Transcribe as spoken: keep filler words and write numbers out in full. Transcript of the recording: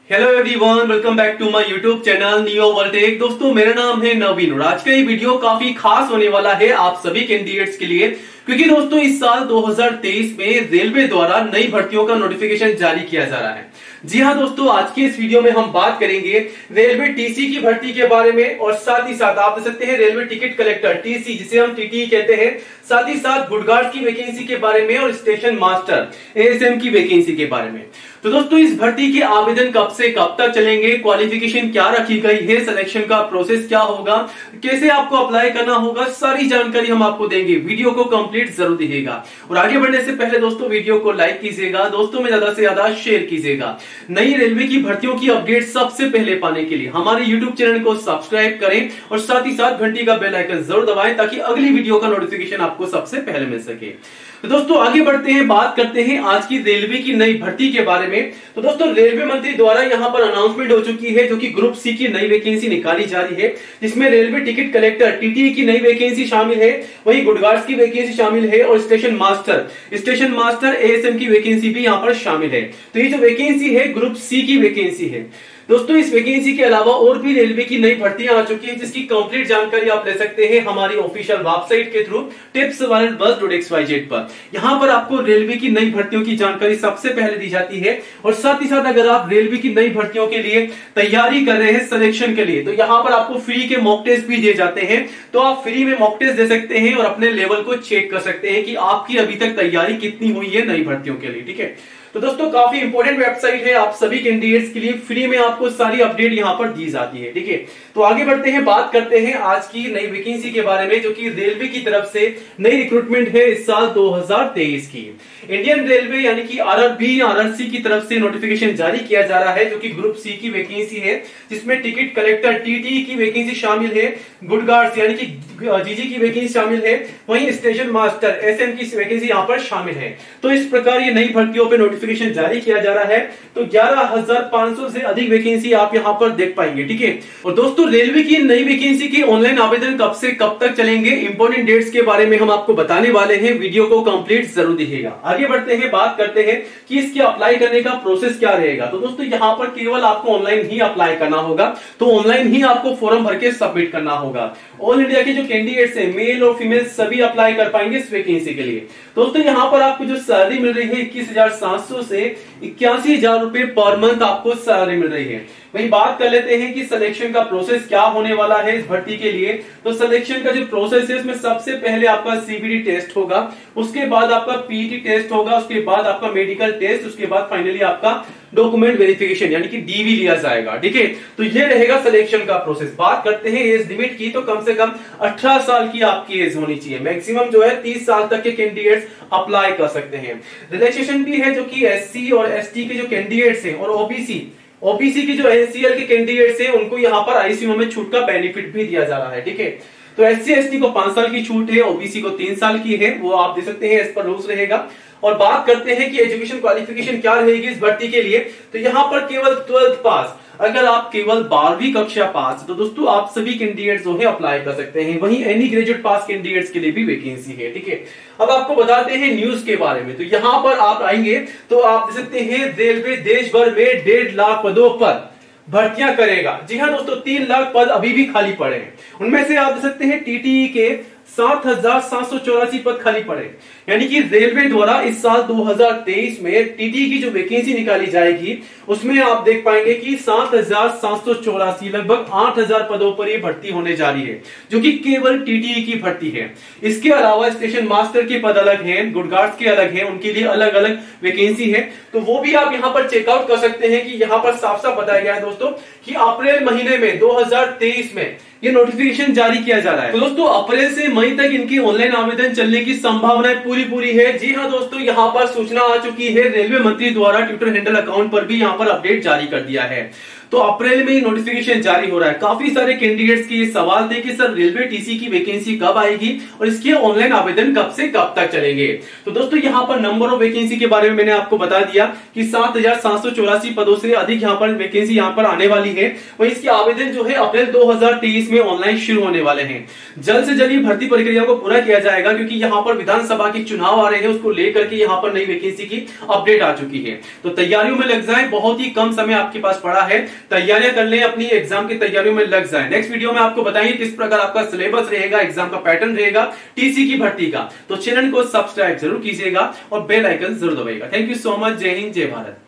Hello everyone, welcome back to my YouTube channel neo world. दोस्तों, मेरा नाम है नवीन और आज का ये वीडियो काफी खास होने वाला है आप सभी कैंडिडेट्स के लिए, क्योंकि दोस्तों इस साल दो हज़ार तेईस में रेलवे द्वारा नई भर्तियों का नोटिफिकेशन जारी किया जा रहा है। जी हाँ दोस्तों, आज के इस वीडियो में हम बात करेंगे रेलवे टीसी की भर्ती के बारे में और साथ ही साथ आप देख सकते हैं रेलवे टिकट कलेक्टर टीसी, जिसे हम टीटी कहते हैं, साथ ही साथ गुडगार्ड की वैकेंसी के बारे में और स्टेशन मास्टर एएसएम की वैकेंसी के बारे में। तो दोस्तों, इस भर्ती के आवेदन कब से कब तक चलेंगे, क्वालिफिकेशन क्या रखी गई है, सिलेक्शन का प्रोसेस क्या होगा, कैसे आपको अप्लाई करना होगा, सारी जानकारी हम आपको देंगे। वीडियो को कंप्लीट जरूर देखिएगा और आगे बढ़ने से पहले दोस्तों वीडियो को लाइक कीजिएगा, दोस्तों में ज्यादा से ज्यादा शेयर कीजिएगा। नई रेलवे की भर्तियों की अपडेट सबसे पहले पाने के लिए हमारे यूट्यूब चैनल को सब्सक्राइब करें और साथ ही साथ घंटी का बेल आइकन जरूर दबाएं ताकि अगली वीडियो का नोटिफिकेशन आपको सबसे पहले मिल सके। तो दोस्तों आगे बढ़ते हैं, बात करते हैं आज की रेलवे की नई भर्ती के बारे में। तो दोस्तों, रेलवे मंत्री द्वारा यहां पर अनाउंसमेंट हो चुकी है जो कि ग्रुप सी की नई वैकेंसी निकाली जा रही है, जिसमें रेलवे टिकट कलेक्टर टीटी की नई वैकेंसी शामिल है, वहीं गुडगार्ड्स की वैकेंसी शामिल है और station master station master ASM की वैकेंसी भी यहां पर शामिल है। तो ये जो वैकेंसी है ग्रुप सी की वैकेंसी है। दोस्तों, इस वैकेंसी के अलावा और भी रेलवे की नई भर्तियां आ चुकी है, जिसकी कंप्लीट जानकारी आप ले सकते हैं हमारी ऑफिशियल वेबसाइट के through tips one bus dot X Y Z पर। यहां पर आपको रेलवे की नई भर्तियों की जानकारी सबसे पहले दी जाती है और साथ ही साथ अगर आप रेलवे की नई भर्तियों के लिए तैयारी कर रहे हैं सिलेक्शन के लिए, तो यहां पर आपको फ्री के मॉक टेस्ट भी दिए जाते हैं। तो आप फ्री में मॉक टेस्ट दे सकते हैं और अपने लेवल को चेक कर सकते हैं कि आपकी अभी तक तैयारी कितनी हुई है नई भर्तियों के लिए। ठीक है, तो दोस्तों काफी इंपॉर्टेंट वेबसाइट है, आप सभी कैंडिडेट्स के लिए फ्री में आपको सारी अपडेट यहां पर दी जाती है। ठीक है, तो आगे बढ़ते हैं, बात करते हैं आज की नई वैकेंसी के बारे में जो कि रेलवे की तरफ से नई रिक्रूटमेंट है इस साल दो हज़ार तेईस की। इंडियन रेलवे यानी कि आरआरबी आरआरसी की तरफ से नोटिफिकेशन जारी किया जा रहा है जो कि ग्रुप सी की वैकेंसी है, जिसमें टिकट कलेक्टर टीटी की वैकेंसी शामिल है, गुडगार्ड्स यानी कि जीजी की वैकेंसी शामिल है, वहीं स्टेशन मास्टर एसएम की वैकेंसी यहां पर शामिल है। तो इस प्रकार ये नई भर्तियों पर नोटिफिकेशन जारी किया जा रहा है। तो ग्यारह हज़ार पाँच सौ से अधिक वैकेंसी आप यहां पर देख पाएंगे। ठीक है, और दोस्तों रेलवे की नई वैकेंसी की ऑनलाइन आवेदन कब से कब तक चलेंगे, इंपॉर्टेंट डेट्स के बारे में हम आपको बताने वाले हैं, वीडियो को कंप्लीट जरूर देखिएगा। आगे बढ़ते हैं, बात करते हैं कि इसके अप्लाई करने का प्रोसेस क्या रहेगा। तो दोस्तों यहां पर केवल आपको ऑनलाइन ही अप्लाई करना होगा, तो ऑनलाइन ही आपको फॉर्म भर के सबमिट करना होगा। ऑल इंडिया के जो कैंडिडेट्स हैं, मेल और फीमेल, सभी अप्लाई कर पाएंगे इस वैकेंसी के लिए। दोस्तों यहां पर आपको जो सैलरी मिल रही है इक्कीस हजार सात सौ से इक्यासी हजार रुपए पर मंथ आपको सैलरी मिल रही है। वहीं बात कर लेते हैं कि सिलेक्शन का प्रोसेस क्या होने वाला है इस भर्ती के लिए। तो सिलेक्शन का जो प्रोसेस है उसमें सबसे पहले आपका सीबीटी टेस्ट होगा, उसके बाद आपका पीटी टेस्ट होगा, उसके बाद आपका मेडिकल टेस्ट, उसके बाद फाइनली आपका डॉक्यूमेंट वेरिफिकेशन यानी कि डीवी लिया जाएगा। ठीक है, तो ये रहेगा सिलेक्शन का प्रोसेस। बात करते हैं एज लिमिट की, तो कम से कम अठारह साल की आपकी एज होनी चाहिए, मैक्सिमम जो है तीस साल तक के कैंडिडेट्स अप्लाई कर सकते हैं। रिलैक्सेशन भी है जो कि एससी और एसटी के जो कैंडिडेट्स हैं और ओबीसी ओबीसी के जो एनसीएल के कैंडिडेट्स हैं उनको यहाँ पर आईसीयू में छूट का बेनिफिट भी दिया जा रहा है। ठीक है, तो एससी एसटी को पांच साल की छूट है, ओबीसी को तीन साल की है, वो आप दे सकते हैं, इस पर रूल्स रहेगा। और बात करते हैं कि एजुकेशन क्वालिफिकेशन क्या रहेगी इस भर्ती के लिए, तो यहाँ पर केवल ट्वेल्थ पास, अगर आप केवल बारहवीं कक्षा पास, तो दोस्तों आप सभी कैंडिडेट्स जो है अप्लाई कर सकते हैं। वहीं एनी ग्रेजुएट पास कैंडिडेट्स के लिए भी वैकेंसी है। ठीक है, अब आपको बताते हैं न्यूज के बारे में। तो यहाँ पर आप आएंगे तो आप देख सकते हैं रेलवे देश भर में डेढ़ लाख पदों पर भर्तियां करेगा। जी हाँ दोस्तों, तीन लाख पद अभी भी खाली पड़े हैं, उनमें से आप देख सकते हैं टीटीई के सात हजार सात सौ चौरासी पद खाली पड़े, यानी कि रेलवे द्वारा इस साल दो हज़ार तेईस में टीटी की जो वैकेंसी निकाली जाएगी उसमें आप देख पाएंगे कि सात हजार सात सौ चौरासी, लगभग आठ हजार पदों पर ये भर्ती होने जा रही है, जो कि केवल टीटी की भर्ती है। इसके अलावा स्टेशन मास्टर के पद अलग हैं, गुडगार्ड्स के अलग हैं, उनके लिए अलग अलग वैकेंसी है, तो वो भी आप यहाँ पर चेकआउट कर सकते हैं कि यहाँ पर साफ साफ बताया गया है दोस्तों कि अप्रैल महीने में दो हज़ार तेईस में ये नोटिफिकेशन जारी किया जा रहा है। तो दोस्तों अप्रैल से मई तक इनकी ऑनलाइन आवेदन चलने की संभावनाएं पूरी पूरी है। जी हाँ दोस्तों, यहाँ पर सूचना आ चुकी है, रेलवे मंत्री द्वारा ट्विटर हैंडल अकाउंट पर भी यहाँ पर अपडेट जारी कर दिया है। तो अप्रैल में नोटिफिकेशन जारी हो रहा है। काफी सारे कैंडिडेट्स के ये सवाल थे कि सर रेलवे टीसी की वैकेंसी कब आएगी और इसके ऑनलाइन आवेदन कब से कब तक चलेंगे। तो दोस्तों यहां पर नंबर ऑफ वैकेंसी के बारे में मैंने आपको बता दिया कि सात हजार सात सौ चौरासी पदों से अधिक यहां पर वैकेंसी यहां पर आने वाली है। वहीं इसके आवेदन जो है अप्रैल दो हजार तेईस में ऑनलाइन शुरू होने वाले हैं। जल्द से जल्द भर्ती प्रक्रिया को पूरा किया जाएगा क्योंकि यहां पर विधानसभा के चुनाव आ रहे हैं, उसको लेकर के यहां पर नई वैकेंसी की अपडेट आ चुकी है। तो तैयारियों में लग जाए, बहुत ही कम समय आपके पास पड़ा है, तैयारियां कर लें, अपनी एग्जाम की तैयारियों में लग जाए। नेक्स्ट वीडियो में आपको बताएंगे किस प्रकार आपका सिलेबस रहेगा, एग्जाम का पैटर्न रहेगा टीसी की भर्ती का। तो चैनल को सब्सक्राइब जरूर कीजिएगा और बेल आइकन जरूर दबाइएगा। Thank you so much. जय हिंद, जय भारत।